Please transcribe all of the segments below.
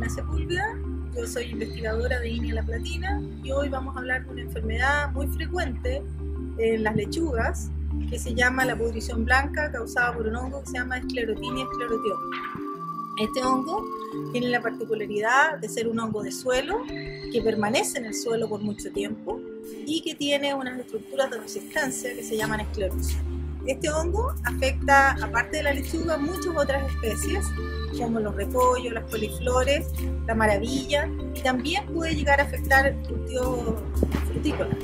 Carolina Sepúlveda, yo soy investigadora de INEA La Platina y hoy vamos a hablar de una enfermedad muy frecuente en las lechugas que se llama la pudrición blanca causada por un hongo que se llama Sclerotinia sclerotium. Este hongo tiene la particularidad de ser un hongo de suelo que permanece en el suelo por mucho tiempo y que tiene unas estructuras de resistencia que se llaman esclerosis. Este hongo afecta, aparte de la lechuga, muchas otras especies como los repollos, las coliflores, la maravilla, y también puede llegar a afectar cultivos frutícolas.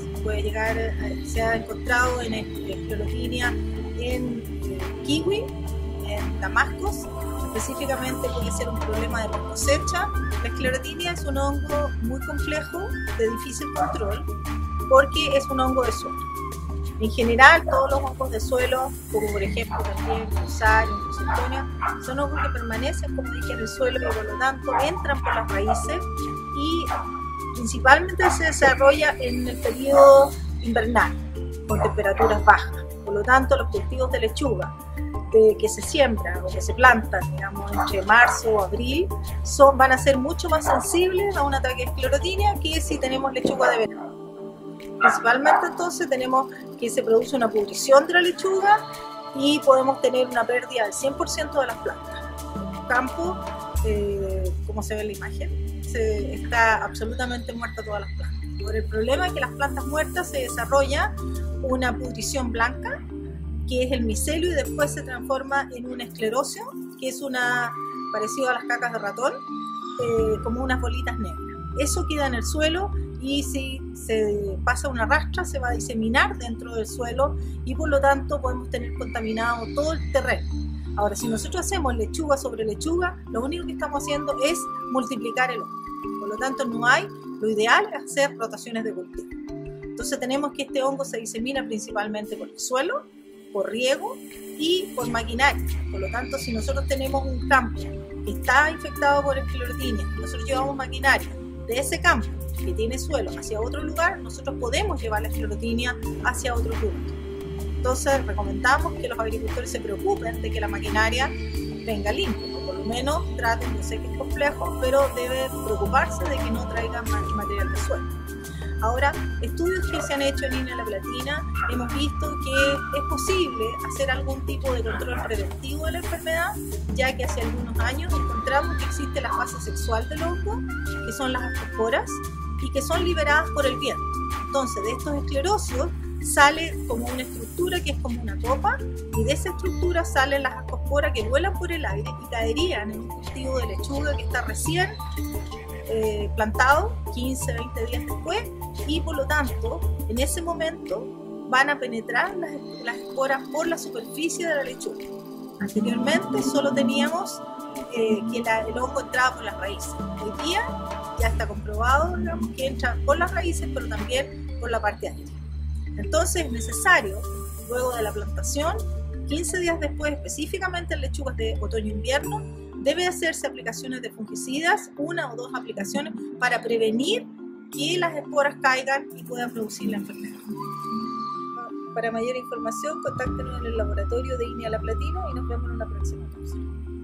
Se ha encontrado en esclerotinia en kiwi, en damascos. Específicamente puede ser un problema de cosecha. La esclerotinia es un hongo muy complejo, de difícil control, porque es un hongo de suelo. En general, todos los hongos de suelo, como por ejemplo también Fusarium, Fusaria, son hongos que permanecen, como dije, en el suelo y por lo tanto entran por las raíces y principalmente se desarrolla en el periodo invernal, con temperaturas bajas. Por lo tanto, los cultivos de lechuga que se siembran o que se plantan, digamos, entre marzo o abril, van a ser mucho más sensibles a un ataque de esclerotinia que si tenemos lechuga de verano. Principalmente entonces tenemos que se produce una pudrición de la lechuga y podemos tener una pérdida del 100% de las plantas. En el campo, como se ve en la imagen, está absolutamente muerta todas las plantas. Por el problema es que las plantas muertas se desarrolla una pudrición blanca, que es el micelio, y después se transforma en un esclerosio, que es parecido a las cacas de ratón, como unas bolitas negras. Eso queda en el suelo y si se pasa una rastra se va a diseminar dentro del suelo y por lo tanto podemos tener contaminado todo el terreno. Ahora, si nosotros hacemos lechuga sobre lechuga, lo único que estamos haciendo es multiplicar el hongo. Por lo tanto, lo ideal es hacer rotaciones de cultivo. Entonces tenemos que este hongo se disemina principalmente por el suelo, por riego y por maquinaria. Por lo tanto, si nosotros tenemos un campo que está infectado por esclerotinia, nosotros llevamos maquinaria de ese campo que tiene suelo hacia otro lugar, nosotros podemos llevar la esclerotinia hacia otro punto. Entonces recomendamos que los agricultores se preocupen de que la maquinaria venga limpia, o por lo menos traten, yo sé que es complejo, pero deben preocuparse de que no traigan material de suelo. Ahora, estudios que se han hecho en INEA La Platina, hemos visto que es posible hacer algún tipo de control preventivo de la enfermedad, ya que hace algunos años encontramos que existe la fase sexual del hongo, que son las ascosporas, y que son liberadas por el viento. Entonces, de estos esclerosios sale como una estructura que es como una copa, y de esa estructura salen las ascosporas que vuelan por el aire y caerían en un cultivo de lechuga que está recién plantado, 15, 20 días después, y por lo tanto, en ese momento van a penetrar las esporas por la superficie de la lechuga. Anteriormente solo teníamos que el hongo entraba por las raíces. Hoy día ya está comprobado, digamos, que entra por las raíces, pero también por la parte aérea. Entonces es necesario, luego de la plantación, 15 días después, específicamente en lechugas de otoño-invierno, debe hacerse aplicaciones de fungicidas, 1 o 2 aplicaciones, para prevenir que las esporas caigan y puedan producir la enfermedad. Para mayor información, contáctenos en el laboratorio de INEA La Platina y nos vemos en una próxima cápsula.